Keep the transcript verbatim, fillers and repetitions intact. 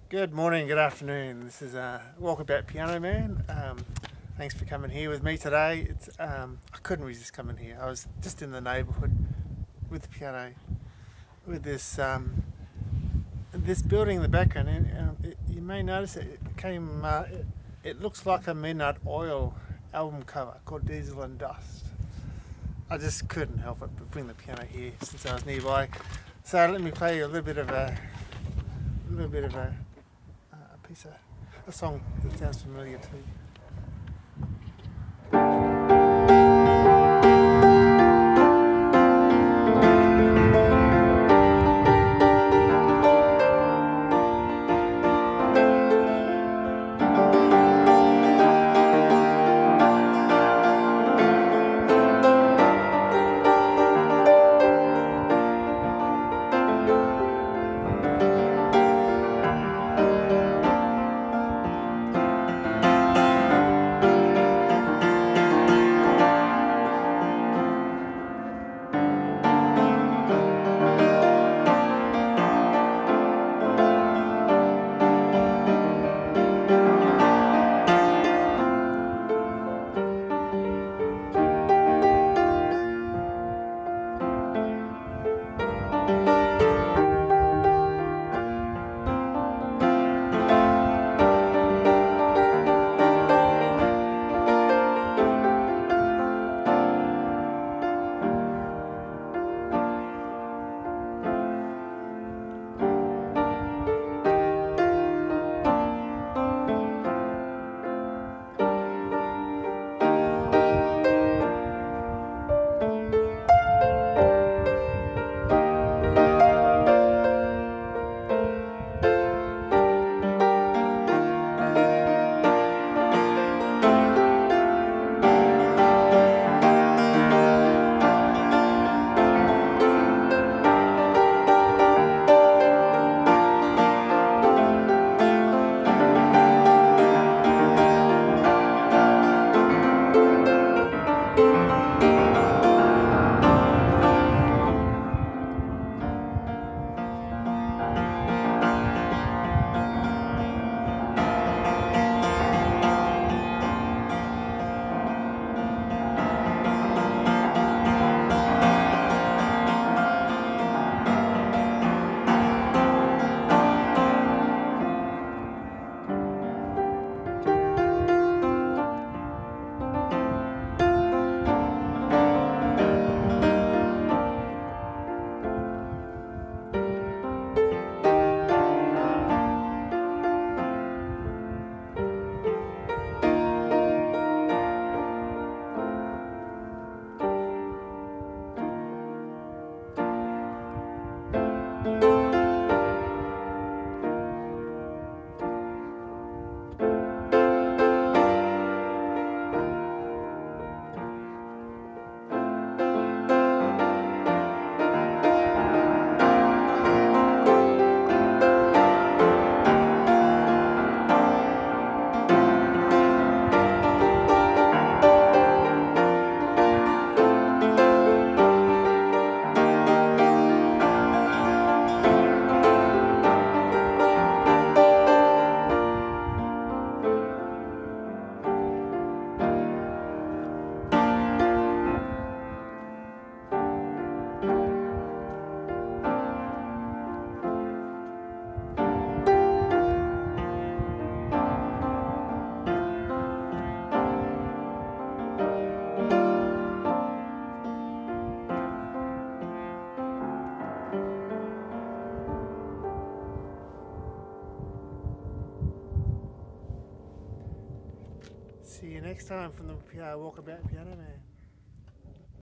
Good morning, good afternoon. This is uh, Walkabout Piano Man. Um, thanks for coming here with me today. It's um, I couldn't resist coming here. I was just in the neighbourhood with the piano, with this um, this building in the background, and um, it, you may notice it, it came. Uh, it, it looks like a Midnight Oil album cover called Diesel and Dust. I just couldn't help it but bring the piano here since I was nearby. So let me play you a little bit of a, a little bit of a. a piece of a song that sounds familiar to you. See you next time from the Walkabout Piano Man.